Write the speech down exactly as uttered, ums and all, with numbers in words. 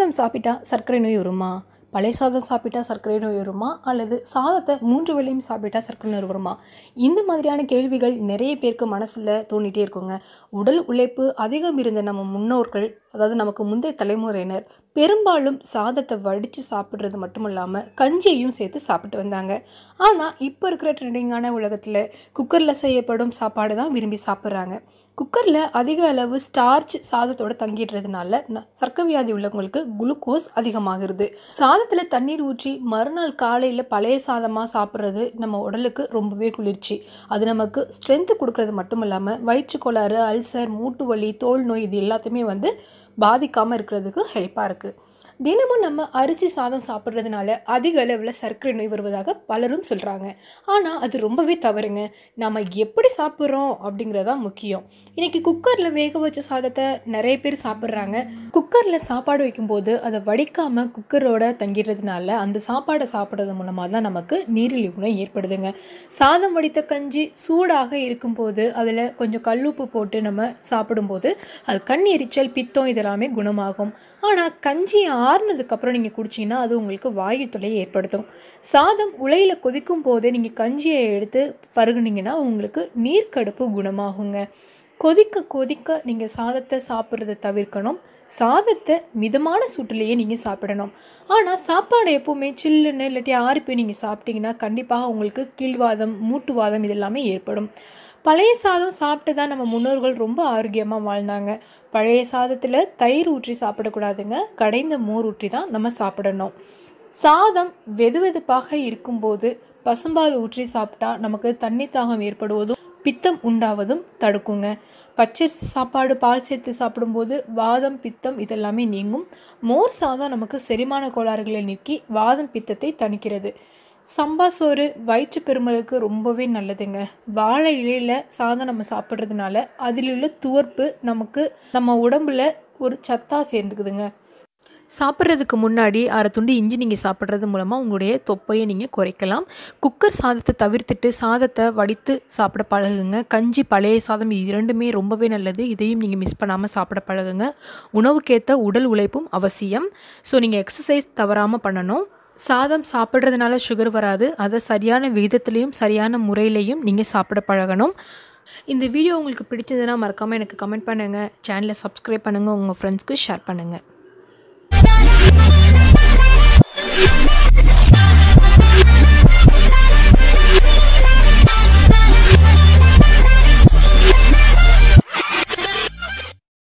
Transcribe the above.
சாதம் சாப்பிட்டா சர்க்கரை நோய் வருமா? பழைய சாதம் சாப்பிட்டா சர்க்கரை நோய் வருமா? அல்லது சாதத்தை மூன்று வேளையும் சாப்பிட்டா சர்க்கரை நோய் வருமா? இந்த மாதிரியான கேள்விகள் நிறைய பேருக்கு மனசில் தோண்டிகிட்டே இருக்குங்க. உடல் உழைப்பு அதிகம் இருந்த நம்ம முன்னோர்கள், அதாவது நமக்கு முந்தைய தலைமுறையினர் பெரும்பாலும் சாதத்தை வடித்து சாப்பிட்றது மட்டும் இல்லாமல் கஞ்சியையும் சேர்த்து சாப்பிட்டு வந்தாங்க. ஆனால் இப்போ இருக்கிற ட்ரெண்டிங்கான உலகத்தில் குக்கரில் செய்யப்படும் சாப்பாடு தான் விரும்பி சாப்பிட்றாங்க. குக்கரில் அதிக அளவு ஸ்டார்ச் சாதத்தோடு தங்கிடுறதுனால சர்க்கரை வியாதி உள்ளவங்களுக்கு குளுக்கோஸ் அதிகமாகிறது. சாதத்தில் தண்ணீர் ஊற்றி மறுநாள் காலையில் பழைய சாதமாக சாப்பிட்றது நம்ம உடலுக்கு ரொம்பவே குளிர்ச்சி. அது நமக்கு ஸ்ட்ரென்த்து கொடுக்கறது மட்டும் இல்லாமல் வயிற்றுக்கோளாறு, அல்சர், மூட்டு வலி, தோல் நோய் இது எல்லாத்தையுமே வந்து பாதிக்காமல் இருக்கிறதுக்கு ஹெல்ப்பாக இருக்குது. தினமும் நம்ம அரிசி சாதம் சாப்பிட்றதுனால அதிக அளவில் சர்க்கரை நோய் வருவதாக பலரும் சொல்கிறாங்க. ஆனால் அது ரொம்பவே தவறுங்க. நம்ம எப்படி சாப்பிட்றோம் அப்படிங்கிறதான் முக்கியம். இன்றைக்கி குக்கரில் வேக வச்ச சாதத்தை நிறைய பேர் சாப்பிட்றாங்க. குக்கரில் சாப்பாடு வைக்கும்போது அதை வடிக்காமல் குக்கரோட தங்கிடுறதுனால அந்த சாப்பாடை சாப்பிட்றது மூலமாக தான் நமக்கு நீரிழிவு நோய் ஏற்படுதுங்க. சாதம் வடித்த கஞ்சி சூடாக இருக்கும்போது அதில் கொஞ்சம் கல்லுப்பு போட்டு நம்ம சாப்பிடும்போது அது கண் எரிச்சல், பித்தம் இதெல்லாமே குணமாகும். ஆனால் கஞ்சி ஆறுனதுக்கப்புறம் நீங்கள் குடிச்சிங்கன்னா அது உங்களுக்கு வாயு தொல்லையை ஏற்படுத்தும். சாதம் உலையில் கொதிக்கும் போதே நீங்கள் கஞ்சியை எடுத்து பருகுனீங்கன்னா உங்களுக்கு நீர்க்கடுப்பு குணமாகுங்க. கொதிக்க கொதிக்க நீங்கள் சாதத்தை சாப்பிட்றத தவிர்க்கணும். சாதத்தை மிதமான சூட்டிலேயே நீங்கள் சாப்பிடணும். ஆனால் சாப்பாடு எப்போவுமே சில்லுன்னு இல்லாட்டி ஆறி போய் நீங்கள் சாப்பிட்டீங்கன்னா கண்டிப்பாக உங்களுக்கு கீழ்வாதம், மூட்டுவாதம் இதெல்லாமே ஏற்படும். பழைய சாதம் சாப்பிட்டு தான் நம்ம முன்னோர்கள் ரொம்ப ஆரோக்கியமாக வாழ்ந்தாங்க. பழைய சாதத்தில் தயிர் ஊற்றி சாப்பிடக்கூடாதுங்க. கடைந்த மோர் ஊற்றி தான் நம்ம சாப்பிடணும். சாதம் வெது வெதுப்பாக இருக்கும்போது பசும்பால் ஊற்றி சாப்பிட்டா நமக்கு தண்ணி தாகம் ஏற்படுவதும் பித்தம் உண்டாவதும் தடுக்குங்க. பச்சரிசி சாப்பாடு பால் சேர்த்து சாப்பிடும்போது வாதம், பித்தம் இதெல்லாமே நீங்கும். மோர் சாதம் நமக்கு செரிமான கோளாறுகளை நீக்கி வாதம், பித்தத்தை தணிக்கிறது. சம்பா சோறு வயிற்று பெருமலுக்கு ரொம்பவே நல்லதுங்க. வாழை இலையில் சாதம் நம்ம சாப்பிட்றதுனால அதில் உள்ள துவர்ப்பு நமக்கு நம்ம உடம்புல ஒரு சத்தாக சேர்ந்துக்குதுங்க. சாப்பிட்றதுக்கு முன்னாடி அரை துண்டு இஞ்சி நீங்கள் சாப்பிட்றது மூலமாக உங்களுடைய தொப்பையை நீங்கள் குறைக்கலாம். குக்கர் சாதத்தை தவிர்த்துட்டு சாதத்தை வடித்து சாப்பிட பழகுங்க. கஞ்சி, பழைய சாதம் இது இரண்டுமே ரொம்பவே நல்லது. இதையும் நீங்கள் மிஸ் பண்ணாமல் சாப்பிட பழகுங்க. உணவுக்கேற்ற உடல் உழைப்பும் அவசியம். ஸோ நீங்கள் எக்ஸசைஸ் தவறாமல் பண்ணணும். சாதம் சாப்பிட்றதுனால சுகர் வராது. அதை சரியான விகிதத்துலேயும் சரியான முறையிலையும் நீங்கள் சாப்பிட பழகணும். இந்த வீடியோ உங்களுக்கு பிடிச்சதுன்னா மறக்காமல் எனக்கு கமெண்ட் பண்ணுங்கள். சேனலை சப்ஸ்கிரைப் பண்ணுங்கள். உங்கள் ஃப்ரெண்ட்ஸ்க்கு ஷேர் பண்ணுங்கள்.